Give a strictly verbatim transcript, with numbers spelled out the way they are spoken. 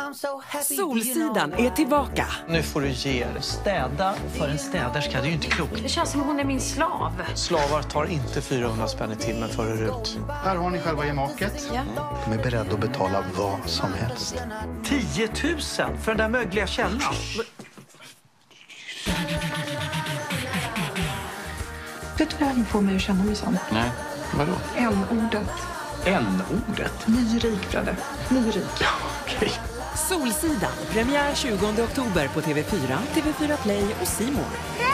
Solsidan är tillbaka. Nu får du ge er. Städa för en städerska, det är ju inte klokt. Det känns som hon är min slav. Slavar tar inte fyrahundra spänn i timmen för ut. Här har ni själva gemaket. Ja. De är beredda att betala vad som helst. tio tusen för den där mögliga källan. Vet du vad jag håller på med att känna mig som? Nej, vadå? En-ordet. En-ordet? Nyrik, Fredde. Nyrik. Ja, okej. Solsidan, premiär tjugonde oktober på T V fyra, T V fyra Play och C More.